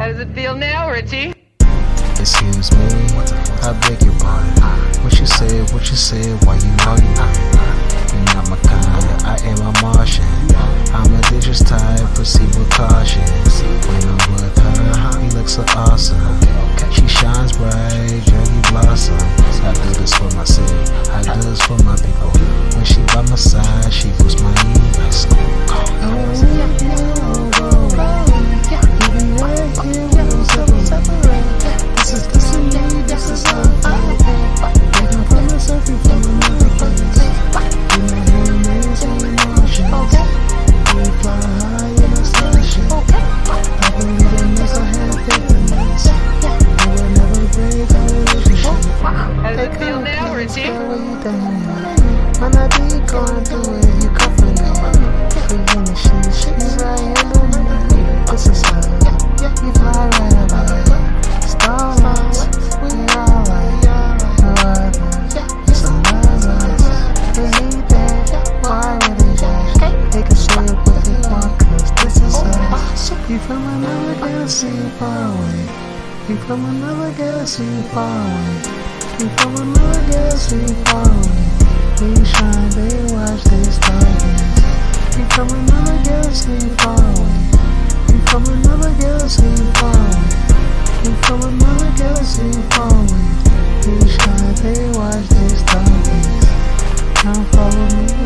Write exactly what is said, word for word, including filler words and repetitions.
How does it feel now, Richie? Excuse me, I beg your pardon. What you said, what you said, why you arguing? You're not my kind, I am a Martian. I'm a dangerous type, proceed with caution. When I'm with her, he looks so awesome. She shines bright, girl, you blossom. I do this for my city, I do this for my people. When she by my side, she boosts my ego. This is this is me, this is how I feel. Waiting for myself, you from another place. You know who remains on emotions. We fly high in a starship. I believe in this, I have faith in this. I will never break our relationship. How does it feel now, Richie? When I be going through it, you comfort me. Forgetting the shit, she's right here with me. This is how you fly right above. Starlights, we alright. No other, it's another. They hate that, why would they judge? They can say what they want, cause this is us. You from another galaxy far away. You from another galaxy far away. You from another galaxy far away. They shine, they watch, they stargaze. You from another galaxy far away. You from another galaxy far away. You from another galaxy far away. They shine, they watch, they stargaze. Come follow me.